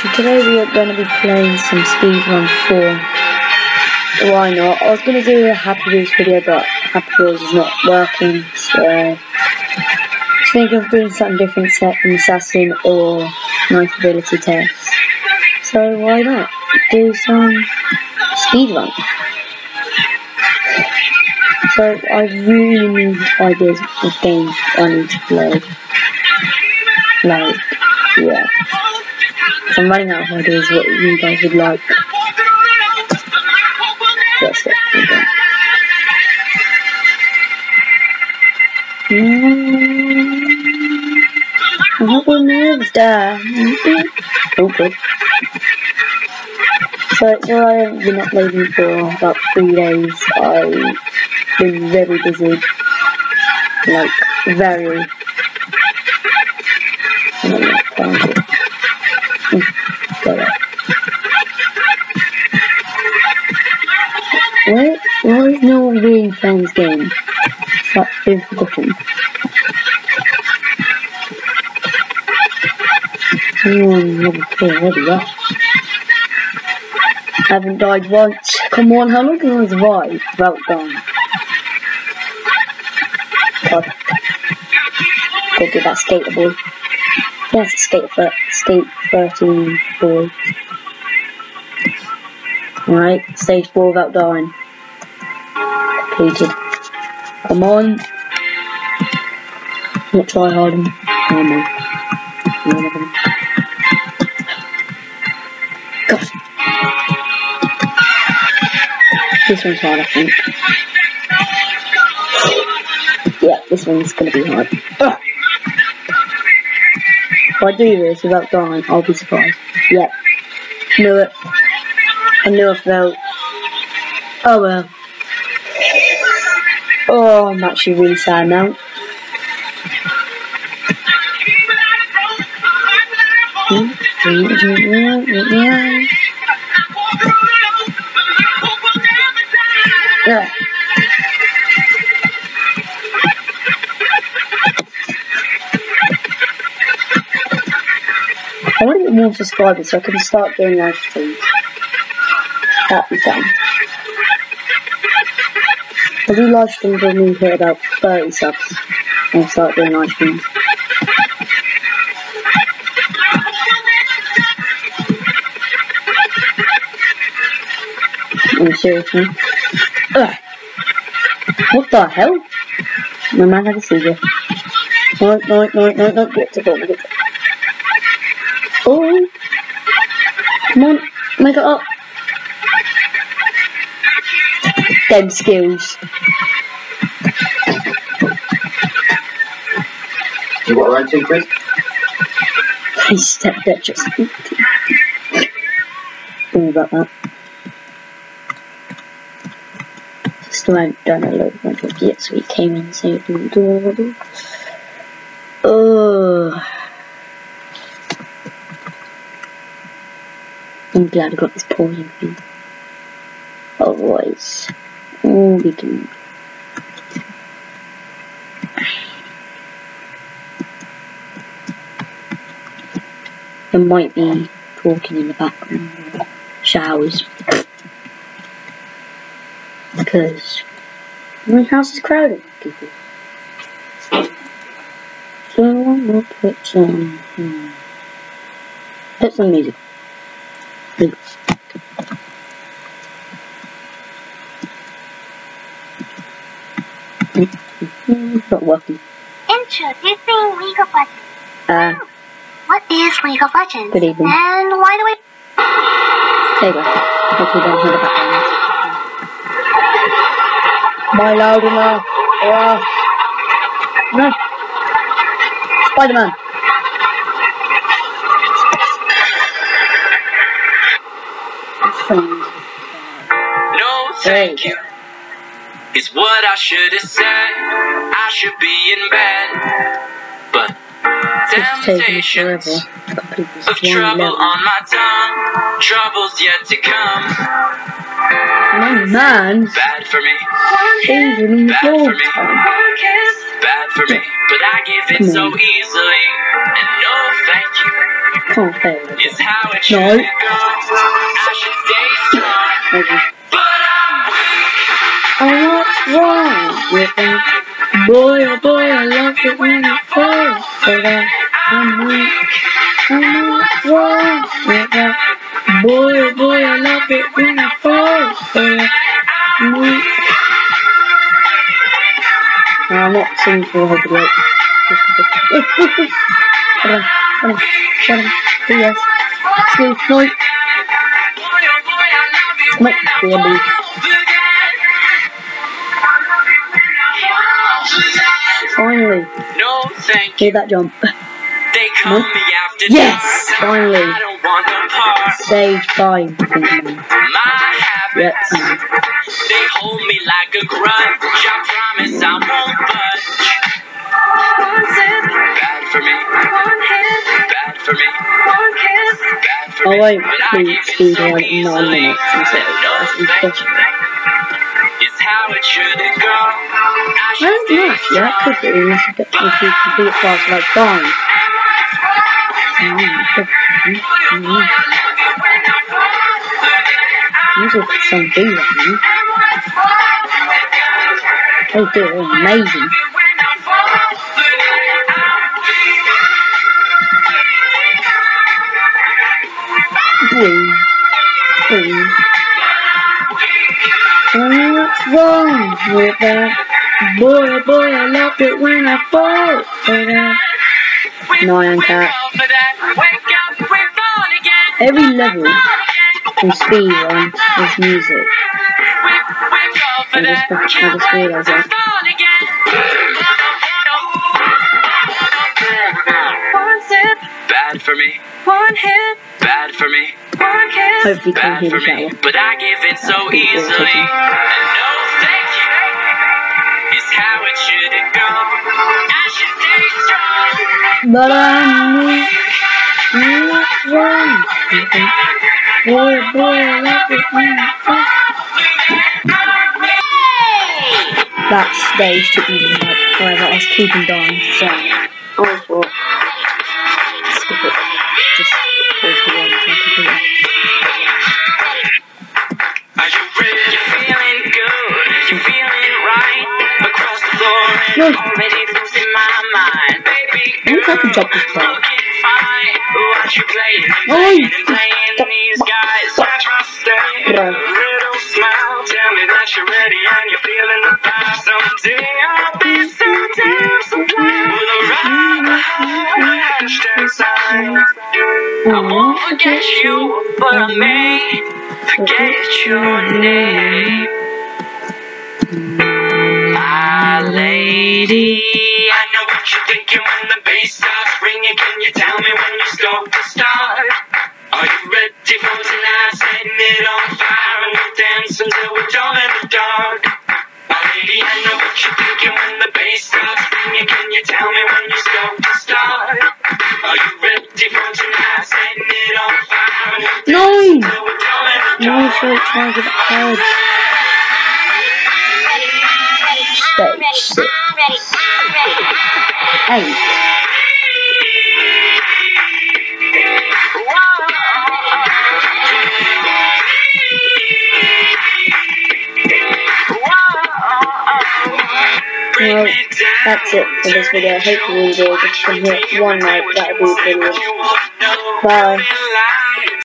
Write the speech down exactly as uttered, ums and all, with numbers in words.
so today we are going to be playing some Speedrun four. Why not? I was going to do a Happy Wheels video, but Happy Wheels is not working, so I think of doing something different, set an assassin or nice ability test. So why not do some Speedrun? So I really need ideas of games I need to play. Like, yeah. So I'm running out of ideas what you guys would like. That's it. Okay. Mm, I hope my nerves die. Oh, good. So it's alright, I haven't been uploading for about three days. I've been very busy. Like, very. Where, where is no one being fans game? That is forgotten. Oh, never play already, yeah. I haven't died once. Come on, how long can I survive without dying? God. Go get that skater boy. Yes, skate for skate thirteen boy. Alright, stage four without dying. Completed. Come on. Not try harding. Come on. God. This one's hard, I think. Yeah, this one's gonna be hard. Ugh. If I do this without dying, I'll be surprised. Yep. Knew it. I knew I felt. Oh well. Oh, I'm actually really sad now. Yeah. I want to get more subscribers so I can start doing live streams. That'd be fun. I'll do live streams when we hit about thirty subs and I'll start doing live streams. Oh, seriously? Ugh. What the hell? My man had a seizure. No, no, no, no, no, get to go, get to go. Oh! Come on, make it up. Them skills. You got right to Chris? He stepped there just. Sorry about that. Still haven't done a load of my job yet, so he came in and said, do do Oh. I'm glad I got this poison thing. Otherwise, oh, we can. There might be talking in the background, showers, because my house is crowded with people. So we'll put some, hmm, put some music. Please. Not working. Introducing League of Legends. Uh, what is League of Legends? Good evening. And why do we... There you go. Hopefully don't hear the background. Am I loud enough? Uh, no. Spider-Man. No, thank you. Is what I should have said. I should be in bed, but temptations of trouble on my tongue, troubles yet to come. My man, bad for me, even bad for me, bad for me. But I give it so easily, and no thank you can't fail it. is how it should No. go. I should stay strong, Okay. but I'm weak. And what's wrong with them? Boy, oh boy, I love it when you fall. But I'm weak. And what's wrong with that? Boy, oh boy, I love it when I fall. But I'm weak. No, I'm not singing for the whole video. Shut up, shut up, shut up. Do yes. Steve, no. Come on, baby. Finally. No, thank Do you. that jump. They call No. me after Yes, dark. finally. I don't want no part. Stage five. I think, man. My Yep. habits, they hold me like a grudge. I promise I won't budge. One sip, bad for me. One hit, bad for me. One kiss, bad for I me. won't But I do give it speed so run in nine easily. minutes instead. No, That's thank impossible. you. It's how it should go. I I should don't stay know. Yeah, I could strong. do unless you get if you complete it fast, like fine. Mm, good. Mm, mm. Music some do that, man. Oh dear, amazing. Boom. Boom. And what's wrong with that? Boy, oh boy, I love it when I fall for that. No, I am cat. Every level from speedrun is music. I just, I just realised that. One sip, bad for me. One hit, bad for me. One kiss, Hopefully you can bad hear for the me. shower. But I give it so easily. And no, thank you. Is how it should go. I should stay strong. But I'm weak. And what's wrong with that? Boy, oh boy, I love it when I fall. That stage took me like forever. I was keeping dying, so I thought, skip it. Just pause the one so I can do it. Are you ready? You're feeling good. You're feeling right. Across the floor and No. already losing my mind. Baby I think I can jump this far. looking fine. Watch you playing and Oh, playing and playing these guys. I trust a Bro. little smile. Tell me that you're ready and you're feeling the vibe. Someday I'll be so damn sublime. With a ride behind handstand sign. I won't forget you, but I may forget your name. My lady, I know what you're thinking when the bass starts ringing. Can you tell me when you scope to start? Are you ready for tonight? Setting it on fire and we'll dance until we're done in the dark. My lady, I know what you're thinking when the bass starts ringing. Can you tell me when you scope to start? Are you ready for tonight? Setting it on fire and we'll No! dance until we're done in the No, dark. so it's trying to get hard. Stage six. Eight. Well, that's it for this video. I hope you enjoyed. If you can hit one like, that would be brilliant. Bye.